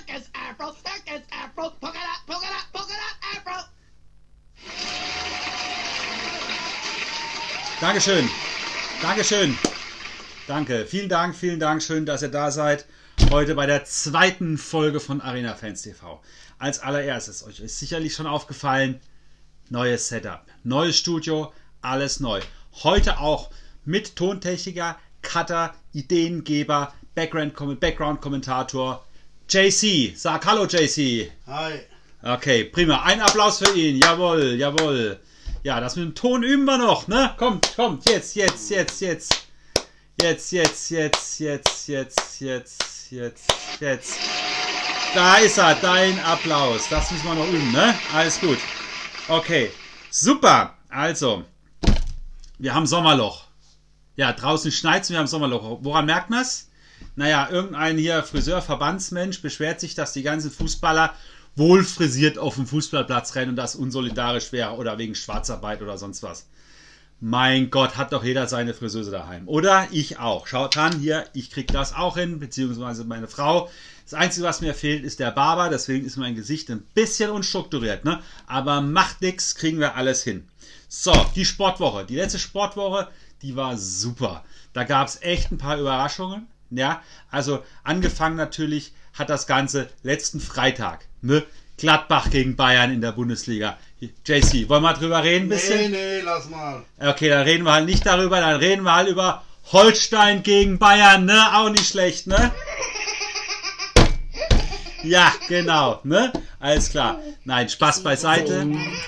is Afro, thick is Afro, poke it up, poke it up, poke it up, Afro. Dankeschön. Dankeschön. Danke. Vielen Dank. Schön, dass ihr da seid. Heute bei der zweiten Folge von Arena Fans TV. Als allererstes, euch ist sicherlich schon aufgefallen, neues Setup, neues Studio, alles neu. Heute auch mit Tontechniker, Cutter, Ideengeber, Background-Kommentator, JC. Sag Hallo, JC. Hi. Okay, prima. Ein Applaus für ihn. Jawohl, jawohl. Ja, das mit dem Ton üben wir noch, ne? Kommt, jetzt. Da ist er, dein Applaus. Das müssen wir noch üben, ne? Alles gut. Okay, super. Also, wir haben Sommerloch. Ja, draußen schneit es, wir haben Sommerloch. Woran merkt man es? Naja, irgendein hier Friseur-Verbandsmensch beschwert sich, dass die ganzen Fußballer wohl frisiert auf dem Fußballplatz rennen und das unsolidarisch wäre oder wegen Schwarzarbeit oder sonst was. Mein Gott, hat doch jeder seine Friseuse daheim. Oder ich auch. Schaut an, hier, ich kriege das auch hin, beziehungsweise meine Frau. Das Einzige, was mir fehlt, ist der Barber. Deswegen ist mein Gesicht ein bisschen unstrukturiert. Ne? Aber macht nichts, kriegen wir alles hin. So, die Sportwoche. Die letzte Sportwoche, die war super. Da gab es echt ein paar Überraschungen. Ja, also angefangen natürlich hat das Ganze letzten Freitag. Ne? Gladbach gegen Bayern in der Bundesliga. JC, wollen wir drüber reden ein bisschen? Nee, lass mal. Okay, dann reden wir halt nicht darüber, dann reden wir halt über Holstein gegen Bayern, ne? Auch nicht schlecht, ne? Ja, genau, ne? Alles klar. Nein, Spaß beiseite.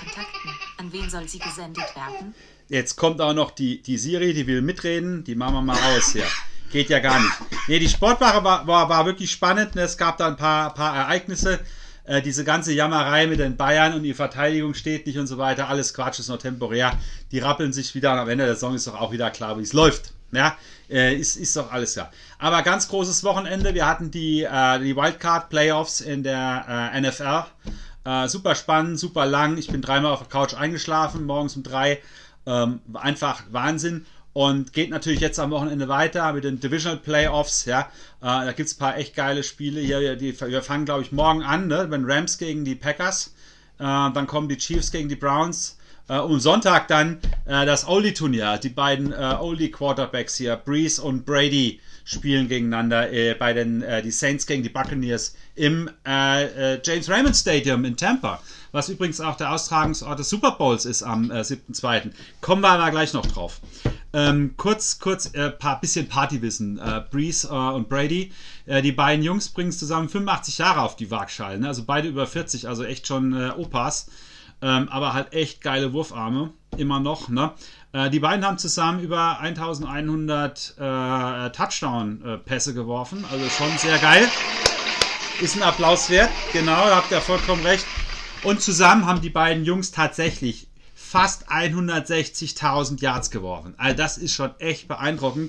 An wen soll sie gesendet werden? Jetzt kommt auch noch die Siri, die will mitreden. Die machen wir mal aus hier. Geht ja gar nicht. Nee, die Sportwoche war wirklich spannend. Es gab da ein paar Ereignisse. Diese ganze Jammerei mit den Bayern und die Verteidigung steht nicht und so weiter. Alles Quatsch, ist noch temporär. Die rappeln sich wieder und am Ende der Saison ist doch auch wieder klar, wie es läuft. Ja, ist doch alles klar. Aber ganz großes Wochenende. Wir hatten die Wildcard-Playoffs in der NFL. Super spannend, super lang. Ich bin dreimal auf der Couch eingeschlafen, morgens um 3. Einfach Wahnsinn. Und geht natürlich jetzt am Wochenende weiter mit den Divisional Playoffs. Ja, da gibt es ein paar echt geile Spiele. Hier, wir fangen, glaube ich, morgen an, ne? Wenn Rams gegen die Packers. Dann kommen die Chiefs gegen die Browns. Und Sonntag dann das Oldie-Turnier. Die beiden Oldie-Quarterbacks hier, Brees und Brady, spielen gegeneinander bei die Saints gegen die Buccaneers im James Raymond Stadium in Tampa. Was übrigens auch der Austragungsort des Super Bowls ist am 7.2. Kommen wir aber gleich noch drauf. Kurz bisschen Partywissen. Brees und Brady, die beiden Jungs bringen es zusammen 85 Jahre auf die Waagschale. Ne? Also beide über 40, also echt schon Opas. Aber halt echt geile Wurfarme, immer noch. Ne? Die beiden haben zusammen über 1100 Touchdown-Pässe geworfen, also schon sehr geil. Ist ein Applaus wert, genau, da habt ihr vollkommen recht. Und zusammen haben die beiden Jungs tatsächlich fast 160.000 Yards geworfen. Also das ist schon echt beeindruckend.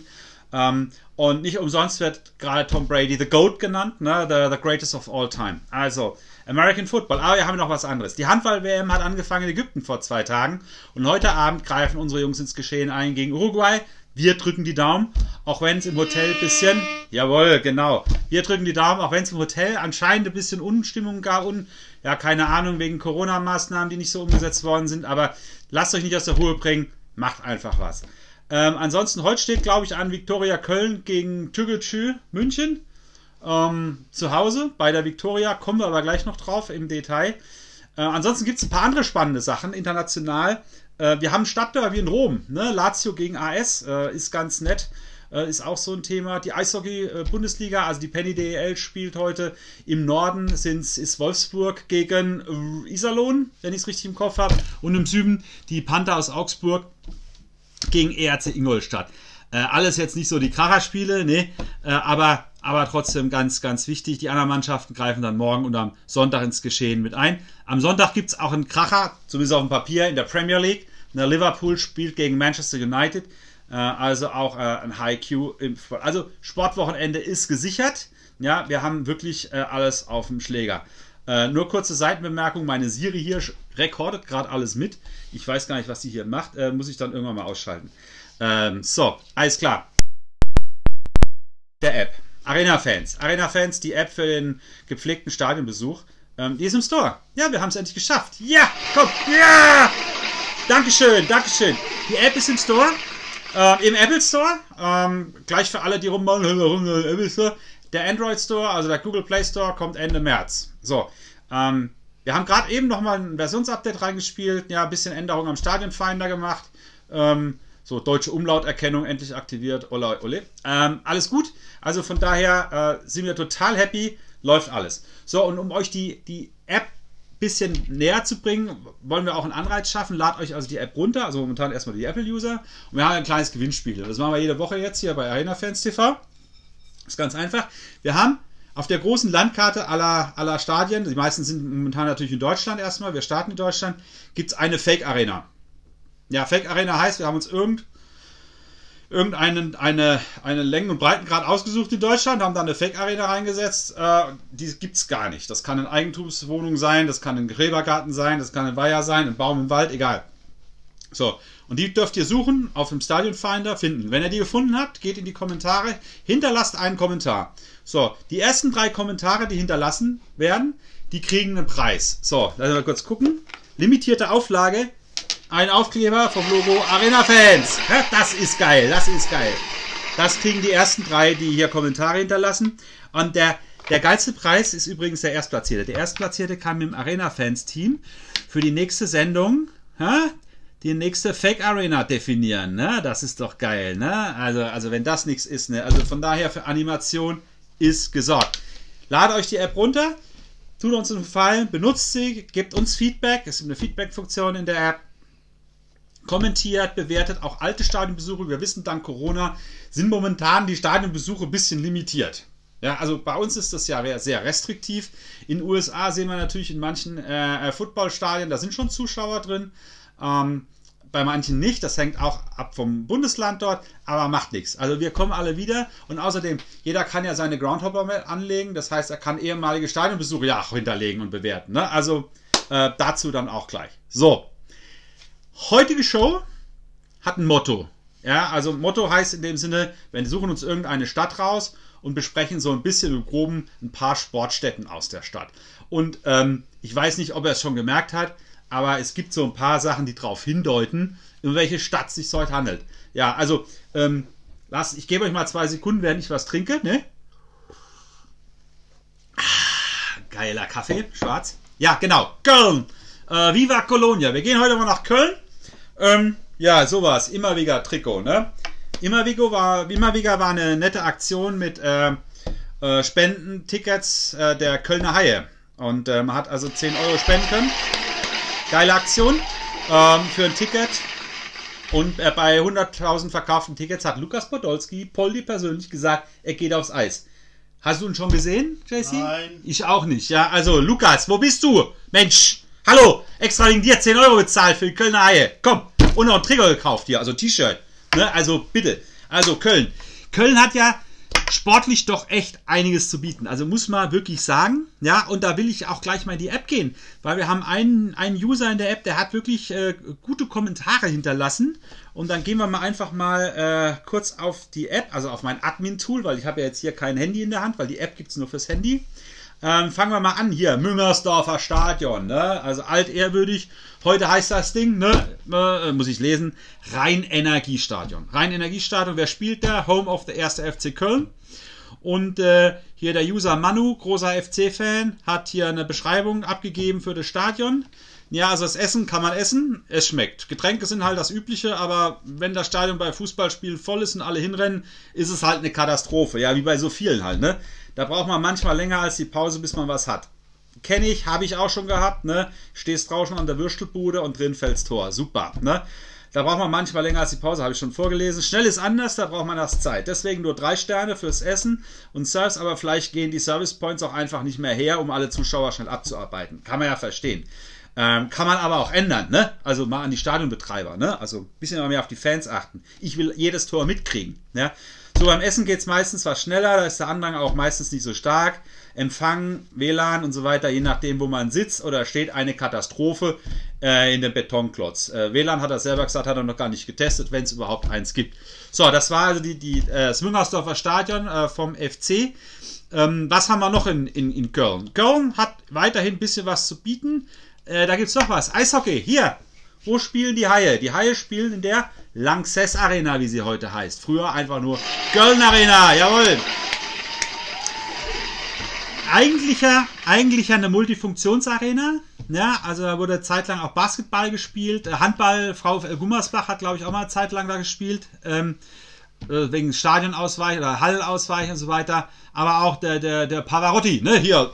Und nicht umsonst wird gerade Tom Brady The GOAT genannt, ne? The greatest of all time. Also American Football. Aber wir haben noch was anderes. Die Handball-WM hat angefangen in Ägypten vor 2 Tagen. Und heute Abend greifen unsere Jungs ins Geschehen ein gegen Uruguay. Wir drücken die Daumen, auch wenn es im Hotel ein bisschen... Jawohl, genau. Wir drücken die Daumen, auch wenn es im Hotel anscheinend ein bisschen Unstimmung gab und, ja, keine Ahnung, wegen Corona-Maßnahmen, die nicht so umgesetzt worden sind. Aber lasst euch nicht aus der Ruhe bringen. Macht einfach was. Ansonsten, heute steht, glaube ich, an Viktoria Köln gegen Türkgücü München. Zu Hause bei der Viktoria. Kommen wir aber gleich noch drauf im Detail. Ansonsten gibt es ein paar andere spannende Sachen international. Wir haben ein Stadtderby in Rom. Ne? Lazio gegen AS ist ganz nett. Ist auch so ein Thema. Die Eishockey-Bundesliga, also die Penny DEL spielt heute. Im Norden ist Wolfsburg gegen Iserlohn, wenn ich es richtig im Kopf habe. Und im Süden die Panther aus Augsburg gegen ERC Ingolstadt. Alles jetzt nicht so die Kracherspiele, ne? Aber trotzdem ganz, ganz wichtig. Die anderen Mannschaften greifen dann morgen und am Sonntag ins Geschehen mit ein. Am Sonntag gibt es auch einen Kracher, zumindest auf dem Papier, in der Premier League. Liverpool spielt gegen Manchester United. Also auch ein High-Q. Also Sportwochenende ist gesichert. Ja, wir haben wirklich alles auf dem Schläger. Nur kurze Seitenbemerkung, meine Siri hier rekordet gerade alles mit. Ich weiß gar nicht, was sie hier macht. Muss ich dann irgendwann mal ausschalten. So, alles klar. Der App. Arena-Fans. Arena-Fans, die App für den gepflegten Stadionbesuch. Die ist im Store. Ja, wir haben es endlich geschafft. Ja, komm. Ja! Dankeschön, Dankeschön. Die App ist im Store. Im Apple Store. Gleich für alle, die rummachen. Apple Store. Der Android Store, also der Google Play Store, kommt Ende März. So. Wir haben gerade eben nochmal ein Versionsupdate reingespielt. Ja, ein bisschen Änderung am Stadionfinder gemacht. So, deutsche Umlauterkennung endlich aktiviert. Ole, ole. Alles gut. Also von daher sind wir total happy. Läuft alles. So, und um euch die App ein bisschen näher zu bringen, wollen wir auch einen Anreiz schaffen. Ladet euch also die App runter. Also momentan erstmal die Apple-User. Und wir haben ein kleines Gewinnspiel. Das machen wir jede Woche jetzt hier bei Arena Fans TV. Ist ganz einfach. Wir haben auf der großen Landkarte aller Stadien, die meisten sind momentan natürlich in Deutschland erstmal, wir starten in Deutschland, gibt es eine Fake-Arena. Ja, Fake-Arena heißt, wir haben uns irgendeinen Längen- und Breitengrad ausgesucht in Deutschland, haben da eine Fake-Arena reingesetzt. Die gibt es gar nicht. Das kann eine Eigentumswohnung sein, das kann ein Gräbergarten sein, das kann ein Weiher sein, ein Baum im Wald, egal. So, und die dürft ihr suchen, auf dem Stadionfinder finden. Wenn ihr die gefunden habt, geht in die Kommentare, hinterlasst einen Kommentar. So, die ersten 3 Kommentare, die hinterlassen werden, die kriegen einen Preis. So, lassen wir mal kurz gucken. Limitierte Auflage, ein Aufkleber vom Logo Arena Fans. Ja, das ist geil, das ist geil. Das kriegen die ersten 3, die hier Kommentare hinterlassen. Und der geilste Preis ist übrigens der Erstplatzierte. Der Erstplatzierte kann mit dem Arena Fans Team für die nächste Sendung, die nächste Fake Arena definieren, ne? Das ist doch geil, ne? Also wenn das nichts ist, ne? Also von daher für Animation ist gesorgt. Ladet euch die App runter, tut uns einen Gefallen, benutzt sie, gebt uns Feedback, es gibt eine Feedback-Funktion in der App, kommentiert, bewertet auch alte Stadionbesuche. Wir wissen, dank Corona sind momentan die Stadionbesuche ein bisschen limitiert. Ja, also bei uns ist das ja sehr restriktiv. In den USA sehen wir natürlich in manchen Footballstadien, da sind schon Zuschauer drin. Bei manchen nicht, das hängt auch ab vom Bundesland dort, aber macht nichts. Also wir kommen alle wieder und außerdem, jeder kann ja seine Groundhopper anlegen, das heißt, er kann ehemalige Stadionbesuche ja auch hinterlegen und bewerten. Ne? Also dazu dann auch gleich. So, heutige Show hat ein Motto. Ja, also Motto heißt in dem Sinne, wir suchen uns irgendeine Stadt raus und besprechen so ein bisschen im Groben ein paar Sportstätten aus der Stadt. Und ich weiß nicht, ob er es schon gemerkt hat, aber es gibt so ein paar Sachen, die darauf hindeuten, um welche Stadt es sich heute handelt. Ja, also, ich gebe euch mal 2 Sekunden, während ich was trinke, ne? Geiler Kaffee, schwarz. Ja, genau, Köln. Viva Colonia. Wir gehen heute mal nach Köln. Ja, sowas. Immerwiger Trikot, ne? Immerwiger war eine nette Aktion mit Spendentickets der Kölner Haie. Und man hat also 10 Euro spenden können. Geile Aktion für ein Ticket. Und bei 100.000 verkauften Tickets hat Lukas Podolski Poldi persönlich gesagt, er geht aufs Eis. Hast du ihn schon gesehen, JC? Nein. Ich auch nicht. Ja, also Lukas, wo bist du? Mensch, hallo, extra wegen dir 10 Euro bezahlt für die Kölner Haie. Komm, und noch ein Trikot gekauft hier, also T-Shirt. Ne? Also bitte. Also Köln. Köln hat ja sportlich doch echt einiges zu bieten. Also muss man wirklich sagen. Ja, und da will ich auch gleich mal in die App gehen, weil wir haben einen User in der App, der hat wirklich gute Kommentare hinterlassen. Und dann gehen wir mal einfach mal kurz auf die App, also auf mein Admin-Tool, weil ich habe ja jetzt hier kein Handy in der Hand, weil die App gibt es nur fürs Handy. Fangen wir mal an hier, Müngersdorfer Stadion, ne? Also altehrwürdig. Heute heißt das Ding, ne? Muss ich lesen, Rhein-Energiestadion. Rhein-Energiestadion, wer spielt da? Home of the 1. FC Köln. Und hier der User Manu, großer FC-Fan, hat hier eine Beschreibung abgegeben für das Stadion. Ja, also das Essen kann man essen, es schmeckt. Getränke sind halt das Übliche, aber wenn das Stadion bei Fußballspielen voll ist und alle hinrennen, ist es halt eine Katastrophe. Ja, wie bei so vielen halt, ne? Da braucht man manchmal länger als die Pause, bis man was hat. Kenne ich, habe ich auch schon gehabt, ne? Stehst draußen an der Würstelbude und drin fällt's Tor. Super, ne? Da braucht man manchmal länger als die Pause, habe ich schon vorgelesen. Schnell ist anders, da braucht man erst Zeit. Deswegen nur 3 Sterne fürs Essen und Service, aber vielleicht gehen die Service Points auch einfach nicht mehr her, um alle Zuschauer schnell abzuarbeiten. Kann man ja verstehen. Kann man aber auch ändern, ne? Also mal an die Stadionbetreiber, ne? Also ein bisschen mehr auf die Fans achten. Ich will jedes Tor mitkriegen, ja? So, beim Essen geht es meistens was schneller, da ist der Andrang auch meistens nicht so stark. Empfang, WLAN und so weiter, je nachdem, wo man sitzt oder steht, eine Katastrophe. in den Betonklotz. WLAN hat er selber gesagt, hat er noch gar nicht getestet, wenn es überhaupt eins gibt. So, das war also das Müngersdorfer Stadion vom FC. Was haben wir noch in Köln? Köln hat weiterhin ein bisschen was zu bieten. Da gibt es noch was. Eishockey, hier. Wo spielen die Haie? Die Haie spielen in der Lanxess Arena, wie sie heute heißt. Früher einfach nur Köln Arena, jawohl. Eigentlich eine Multifunktionsarena. Ja, also da wurde zeitlang auch Basketball gespielt. Handball, Frau Gummersbach hat, glaube ich, auch mal eine Zeit lang da gespielt. Wegen Stadionausweich oder Hallausweich und so weiter. Aber auch der Pavarotti, ne, hier.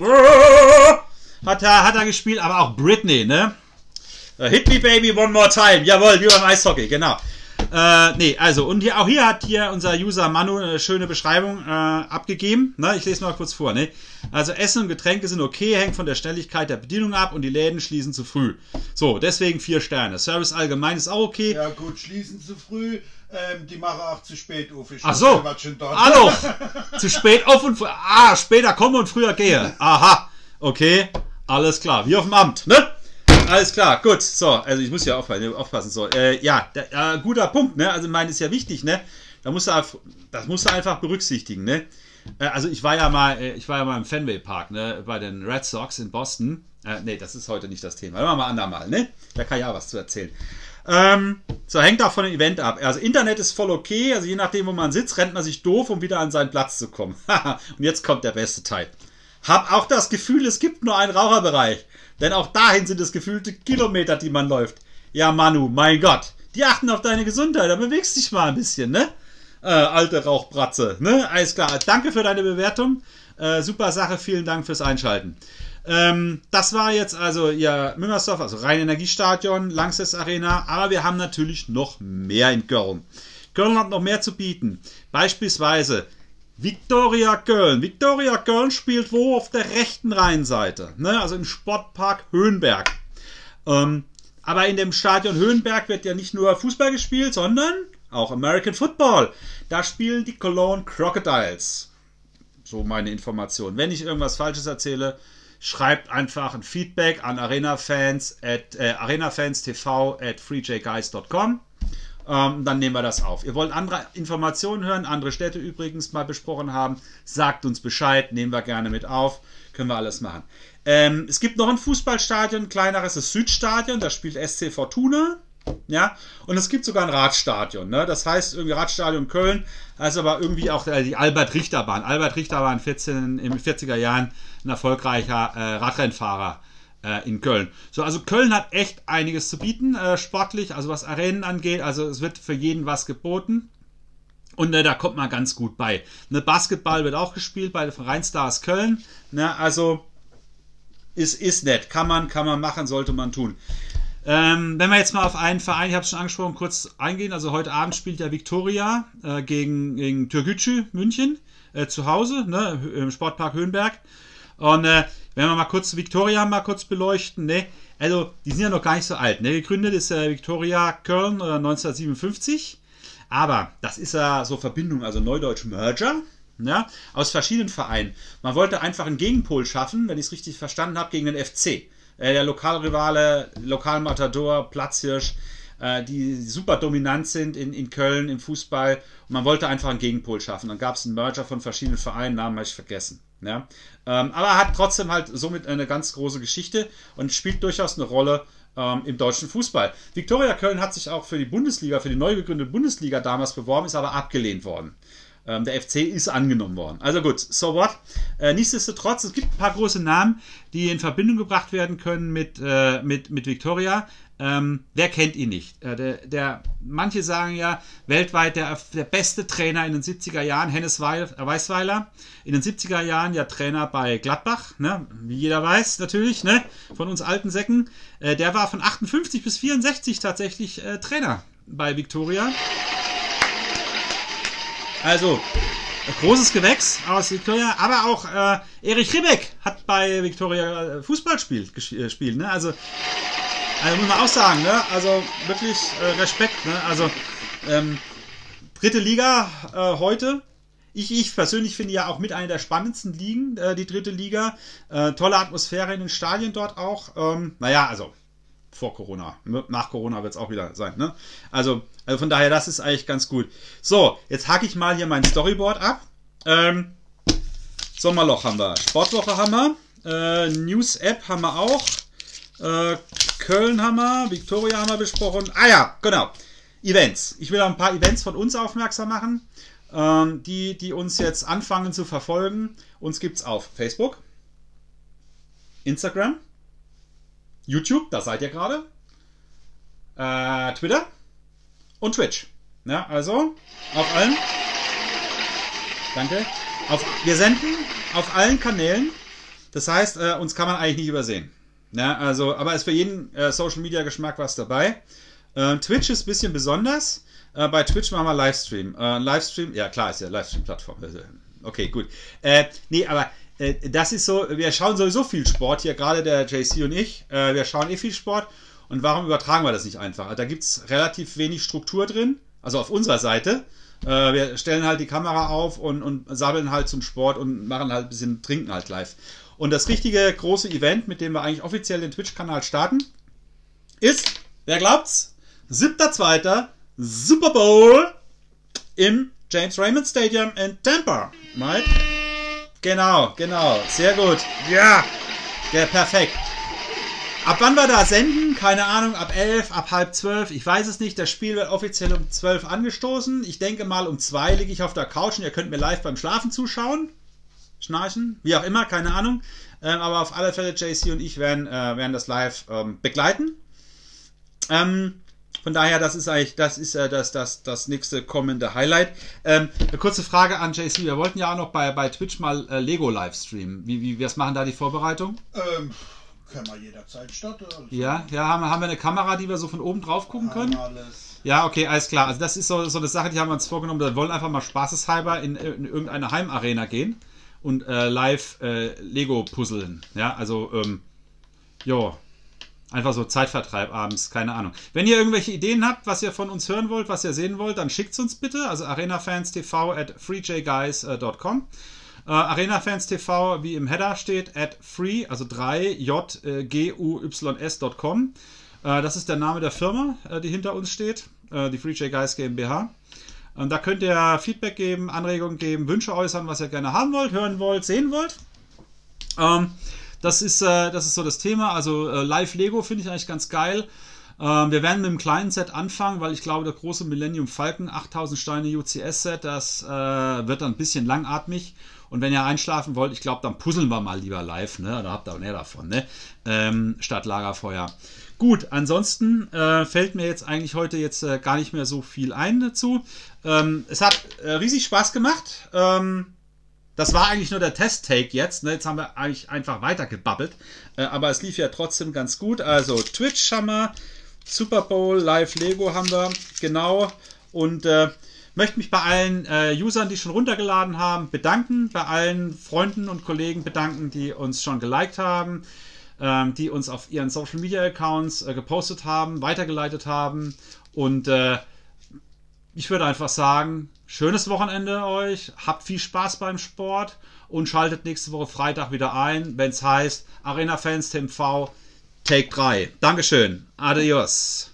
Hat er gespielt, aber auch Britney, ne? Hit me baby one more time. Jawohl, wie beim Eishockey, genau. Also, und auch hier hat unser User Manu eine schöne Beschreibung abgegeben. Ne, ich lese mal kurz vor. Ne? Also, Essen und Getränke sind okay, hängt von der Schnelligkeit der Bedienung ab und die Läden schließen zu früh. So, deswegen 4 Sterne. Service allgemein ist auch okay. Ja, gut, schließen zu früh. Die machen auch zu spät auf. Ach so. Hallo. Zu spät auf und früh. Später komme und früher gehe. Aha. Okay. Alles klar. Wie auf dem Amt, ne? Alles klar, gut. So, also ich muss ja aufpassen. So, guter Punkt, ne? Also, ich meine, ist ja wichtig, ne? Das musst du einfach berücksichtigen, ne? Also, ich war ja mal im Fenway Park, ne? Bei den Red Sox in Boston. Ne, das ist heute nicht das Thema. Machen wir mal andermal, ne? Da kann ich auch was zu erzählen. So, hängt auch von dem Event ab. Also, Internet ist voll okay. Also, je nachdem, wo man sitzt, rennt man sich doof, um wieder an seinen Platz zu kommen. Und jetzt kommt der beste Teil. Hab auch das Gefühl, es gibt nur einen Raucherbereich. Denn auch dahin sind es gefühlte Kilometer, die man läuft. Ja, Manu, mein Gott. Die achten auf deine Gesundheit. Da bewegst dich mal ein bisschen, ne? Alte Rauchbratze, ne? Alles klar. Danke für deine Bewertung. Super Sache. Vielen Dank fürs Einschalten. Das war jetzt also Müngersdorf, also Rhein-Energiestadion, Lanxess Arena. Aber wir haben natürlich noch mehr in Köln. Köln hat noch mehr zu bieten. Beispielsweise Viktoria Köln. Viktoria Köln spielt wo? Auf der rechten Rheinseite. Ne? Also im Sportpark Höhenberg. Aber in dem Stadion Höhenberg wird ja nicht nur Fußball gespielt, sondern auch American Football. Da spielen die Cologne Crocodiles. So meine Information. Wenn ich irgendwas Falsches erzähle, schreibt einfach ein Feedback an arenafanstv@freejguys.com. Dann nehmen wir das auf. Ihr wollt andere Informationen hören, andere Städte übrigens mal besprochen haben, sagt uns Bescheid, nehmen wir gerne mit auf, können wir alles machen. Es gibt noch ein Fußballstadion, kleineres, das Südstadion, da spielt SC Fortuna, ja, und es gibt sogar ein Radstadion, ne? Das heißt irgendwie Radstadion Köln, also aber irgendwie auch die Albert-Richter-Bahn. Albert-Richter war in den 40er Jahren ein erfolgreicher Radrennfahrer in Köln. So, also Köln hat echt einiges zu bieten, sportlich, also was Arenen angeht, also es wird für jeden was geboten und da kommt man ganz gut bei. Ne, Basketball wird auch gespielt bei den Rheinstars Köln, ne, also ist nett, kann man machen, sollte man tun. Wenn wir jetzt mal auf einen Verein, ich habe es schon angesprochen, kurz eingehen, also heute Abend spielt der Viktoria gegen Türkgücü München zu Hause, ne, im Sportpark Höhenberg. Und wenn wir mal kurz Viktoria beleuchten, ne? Also die sind ja noch gar nicht so alt. Ne? Gegründet ist Viktoria Köln 1957, aber das ist ja so Verbindung, also Neudeutsch Merger, ja, aus verschiedenen Vereinen. Man wollte einfach einen Gegenpol schaffen, wenn ich es richtig verstanden habe, gegen den FC. Der Lokalrivale, Lokalmatador, Platzhirsch, die super dominant sind in Köln im Fußball. Und man wollte einfach einen Gegenpol schaffen. Dann gab es einen Merger von verschiedenen Vereinen, Namen habe ich vergessen. Ja? Aber hat trotzdem halt somit eine ganz große Geschichte und spielt durchaus eine Rolle im deutschen Fußball. Viktoria Köln hat sich auch für die Bundesliga, für die neu gegründete Bundesliga damals beworben, ist aber abgelehnt worden. Der FC ist angenommen worden. Also gut, so what? Nichtsdestotrotz, es gibt ein paar große Namen, die in Verbindung gebracht werden können mit Viktoria. Wer kennt ihn nicht? Manche sagen ja, weltweit der beste Trainer in den 70er Jahren, Hennes Weisweiler. In den 70er Jahren ja Trainer bei Gladbach, ne? Wie jeder weiß natürlich, ne? Von uns alten Säcken. Der war von 58 bis 64 tatsächlich Trainer bei Viktoria. Also, großes Gewächs aus Viktoria, aber auch Erich Ribbeck hat bei Viktoria Fußball gespielt, ne? Also muss man auch sagen, ne? Also wirklich Respekt, ne? Also dritte Liga heute. Ich persönlich finde ja auch mit einer der spannendsten Ligen, die dritte Liga. Tolle Atmosphäre in den Stadien dort auch. Also vor Corona. Nach Corona wird es auch wieder sein. Ne? Also von daher, das ist eigentlich ganz gut. So, jetzt hacke ich mal hier mein Storyboard ab. Sommerloch haben wir. Sportwoche haben wir. News-App haben wir auch. Köln haben wir. Victoria haben wir besprochen. Ah ja, genau. Events. Ich will auch ein paar Events von uns aufmerksam machen, die uns jetzt anfangen zu verfolgen. Uns gibt es auf Facebook, Instagram, YouTube, da seid ihr gerade, Twitter und Twitch. Ja, also auf allen. Danke. Wir senden auf allen Kanälen. Das heißt, uns kann man eigentlich nicht übersehen. Ja, also, aber ist für jeden Social Media Geschmack was dabei. Twitch ist ein bisschen besonders. Bei Twitch machen wir Livestream. Livestream, ja klar, ist ja Livestream-Plattform. Okay, gut. Nee, aber das ist so, wir schauen sowieso viel Sport hier, gerade der JC und ich. Wir schauen viel Sport. Und warum übertragen wir das nicht einfach? Da gibt es relativ wenig Struktur drin, also auf unserer Seite. Wir stellen halt die Kamera auf und sammeln halt zum Sport und machen halt ein bisschen Trinken halt live. Und das richtige große Event, mit dem wir eigentlich offiziell den Twitch-Kanal starten, ist, wer glaubt's? 7.2. Super Bowl im James Raymond Stadium in Tampa. Right? Genau. Sehr gut. Ja, perfekt. Ab wann wir da senden? Keine Ahnung, ab 11, ab halb 12, ich weiß es nicht. Das Spiel wird offiziell um 12 angestoßen. Ich denke mal, um 2 liege ich auf der Couch und ihr könnt mir live beim Schlafen zuschauen. Schnarchen, wie auch immer, keine Ahnung. Aber auf alle Fälle, JC und ich werden das live begleiten. Von daher, das ist eigentlich, das nächste kommende Highlight. Eine kurze Frage an JC. Wir wollten ja auch noch bei Twitch mal Lego livestreamen. Was machen da die Vorbereitung? Können wir jederzeit starten. Also. Ja, haben wir eine Kamera, die wir so von oben drauf gucken können? Alles. Ja, okay, alles klar. Also das ist so eine Sache, die haben wir uns vorgenommen. Wir wollen einfach mal spaßeshalber in irgendeine Heimarena gehen und live Lego puzzeln. Ja, also, einfach so Zeitvertreib abends, keine Ahnung. Wenn ihr irgendwelche Ideen habt, was ihr von uns hören wollt, was ihr sehen wollt, dann schickt es uns bitte. Also arenafanstv@freejguys.com. arenafanstv, wie im Header steht, @free, also 3jguys.com. Das ist der Name der Firma, die hinter uns steht, die Free J Guys GmbH. Da könnt ihr Feedback geben, Anregungen geben, Wünsche äußern, was ihr gerne haben wollt, hören wollt, sehen wollt. Das ist so das Thema. Also Live Lego finde ich eigentlich ganz geil. Wir werden mit einem kleinen Set anfangen, weil ich glaube, der große Millennium Falcon 8000 Steine UCS Set, das wird dann ein bisschen langatmig. Und wenn ihr einschlafen wollt, ich glaube, dann puzzeln wir mal lieber live. Ne? Da habt ihr auch mehr davon, ne? Statt Lagerfeuer. Gut, ansonsten fällt mir jetzt eigentlich heute gar nicht mehr so viel ein dazu. Es hat riesig Spaß gemacht. Das war eigentlich nur der Test-Take jetzt. Ne? Jetzt haben wir eigentlich einfach weitergebabbelt. Aber es lief ja trotzdem ganz gut. Also Twitch haben wir, Super Bowl, Live Lego haben wir, genau. Und möchte mich bei allen Usern, die schon runtergeladen haben, bedanken. Bei allen Freunden und Kollegen bedanken, die uns schon geliked haben, die uns auf ihren Social Media Accounts gepostet haben, weitergeleitet haben. Und ich würde einfach sagen, schönes Wochenende euch, habt viel Spaß beim Sport und schaltet nächste Woche Freitag wieder ein, wenn es heißt Arena Fans TV Take 3. Dankeschön. Adios.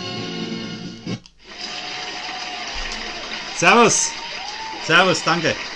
Servus. Servus, danke.